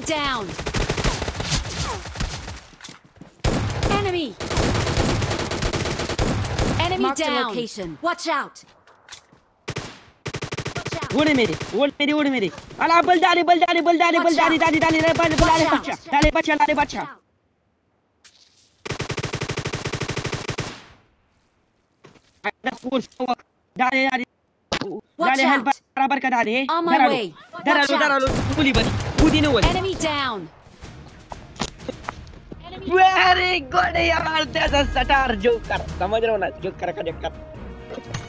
down. Enemy. Enemy Marked a down. location. Watch out. وين ميري على بلداني دالي باتشا انا فورس دالي هل بركة دالي On my way. Watch out. درالو قولي بدي ودي نول Enemy down. Very good यार, that's a star joker, समझ रहे हो ना, joker का चक्कर।